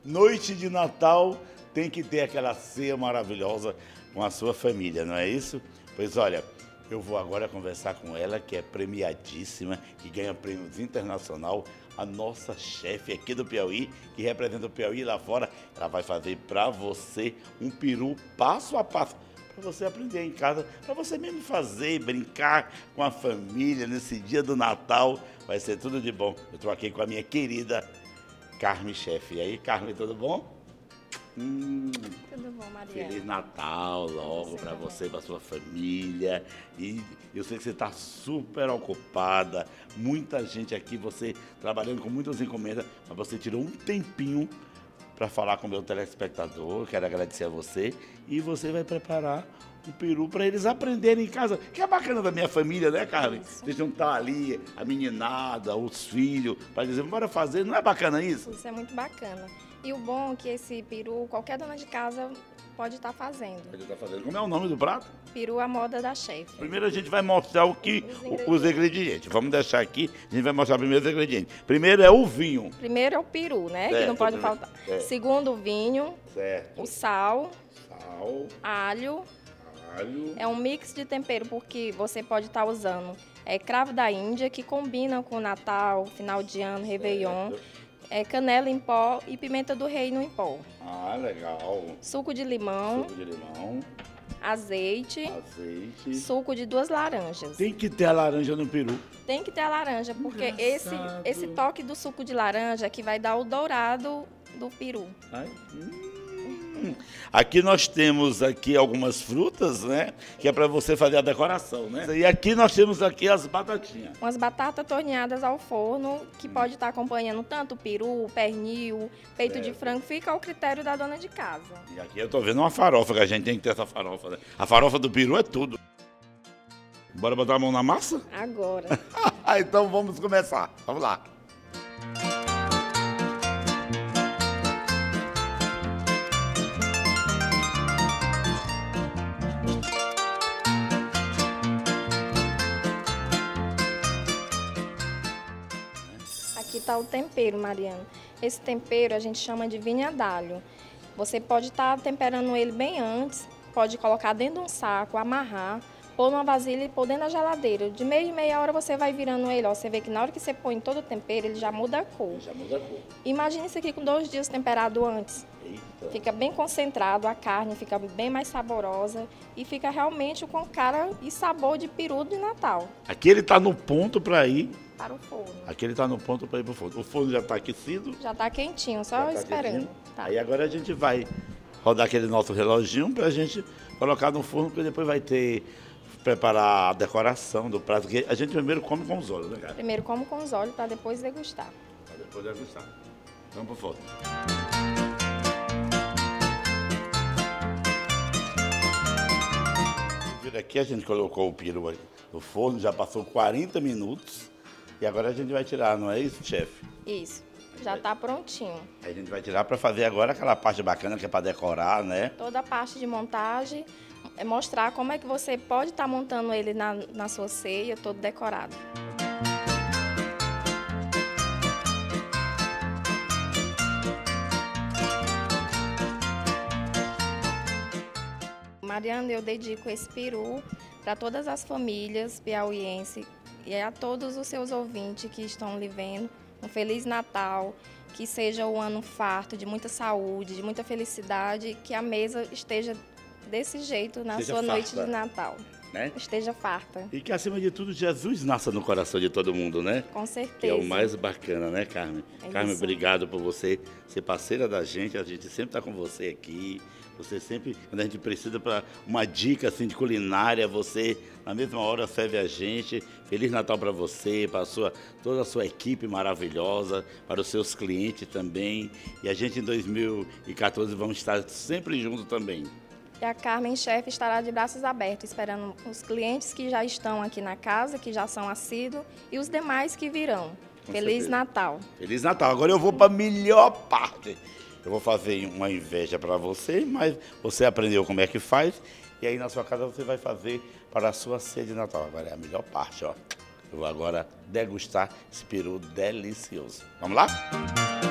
noite de Natal tem que ter aquela ceia maravilhosa com a sua família, não é isso? Pois olha, eu vou agora conversar com ela, que é premiadíssima, que ganha prêmios internacional, a nossa chefe aqui do Piauí, que representa o Piauí lá fora. Ela vai fazer para você um peru passo a passo, para você aprender em casa, para você mesmo fazer, brincar com a família nesse dia do Natal. Vai ser tudo de bom. Eu estou aqui com a minha querida Carmen Chefe. E aí, Carmen, tudo bom? Tudo bom, Mariana? Feliz Natal logo para você, para sua família. E eu sei que você está super ocupada, muita gente aqui, você trabalhando com muitas encomendas, mas você tirou um tempinho para falar com o meu telespectador. Quero agradecer a você. E você vai preparar um peru para eles aprenderem em casa, que é bacana da minha família, né, Carmen? Vocês juntar ali a meninada, os filhos, para dizer, bora fazer, não é bacana isso? Isso é muito bacana. E o bom é que esse peru, qualquer dona de casa pode estar fazendo. Pode estar fazendo. Como é o nome do prato? Peru à moda da chefe. Primeiro a gente vai mostrar os ingredientes. Vamos deixar aqui, a gente vai mostrar primeiro os ingredientes. Primeiro é o vinho. Primeiro é o peru, né? Certo, que não pode faltar. Segundo, o vinho. Certo. O sal. Sal. Alho. Alho. É um mix de tempero, porque você pode estar usando cravo da Índia, que combina com Natal, final de ano, Réveillon. Canela em pó e pimenta do reino em pó. Ah, legal. Suco de limão. Suco de limão. Azeite. Azeite. Suco de 2 laranjas. Tem que ter a laranja no peru. Tem que ter a laranja, porque esse toque do suco de laranja que vai dar o dourado do peru. Ai. Aqui nós temos aqui algumas frutas, né? Que é para você fazer a decoração, né? E aqui nós temos aqui as batatinhas. Umas batatas torneadas ao forno, que pode estar acompanhando tanto o peru, pernil, peito de frango, fica ao critério da dona de casa. E aqui eu tô vendo uma farofa, que a gente tem que ter essa farofa, né? A farofa do peru é tudo. Bora botar a mão na massa? Agora. Então vamos começar. Vamos lá. Aqui está o tempero, Mariana. Esse tempero a gente chama de vinha d'alho. Você pode estar temperando ele bem antes, pode colocar dentro de um saco, amarrar, pôr numa vasilha e pôr dentro da geladeira. De meia em meia hora você vai virando ele. Ó, você vê que na hora que você põe todo o tempero, ele já muda a cor. Já muda a cor. Imagine isso aqui com 2 dias temperado antes. Eita. Fica bem concentrado, a carne fica bem mais saborosa e fica realmente com cara e sabor de peru de Natal. Aqui ele tá no ponto para ir. Para o forno. Aqui ele tá no ponto para ir pro forno. O forno já tá aquecido. Já está quentinho, só Já tá esperando. quentinho. Tá. Aí agora a gente vai rodar aquele nosso reloginho pra gente colocar no forno, porque depois vai ter preparar a decoração do prato, que a gente primeiro come com os olhos, né, cara? Primeiro como com os olhos para depois degustar. Pra depois degustar. Vamos pro forno. Aqui a gente colocou o peru no forno, já passou 40 minutos e agora a gente vai tirar, não é isso, chefe? Isso, já está prontinho. Aí a gente vai tirar para fazer agora aquela parte bacana que é para decorar, né? Toda a parte de montagem, é mostrar como é que você pode estar montando ele na sua ceia, todo decorado. Mariana, eu dedico esse peru para todas as famílias piauienses e a todos os seus ouvintes que estão lhe vendo. Um Feliz Natal, que seja um ano farto de muita saúde, de muita felicidade, que a mesa esteja desse jeito na sua noite de Natal. Né? Esteja farta. E que, acima de tudo, Jesus nasça no coração de todo mundo, né? Com certeza. Que é o mais bacana, né, Carmen? Carmen, isso. obrigado por você ser parceira da gente. A gente sempre está com você aqui. Você sempre, quando a gente precisa para uma dica assim, de culinária, você, na mesma hora, serve a gente. Feliz Natal para você, para toda a sua equipe maravilhosa, para os seus clientes também. E a gente, em 2014, vamos estar sempre juntos também. E a Carmen Chefe estará de braços abertos, esperando os clientes que já estão aqui na casa, que já são assíduos, e os demais que virão. Feliz Natal! Feliz Natal! Agora eu vou para a melhor parte. Eu vou fazer uma inveja para você, mas você aprendeu como é que faz, e aí na sua casa você vai fazer para a sua ceia de Natal. Agora é a melhor parte, ó. Eu vou agora degustar esse peru delicioso. Vamos lá?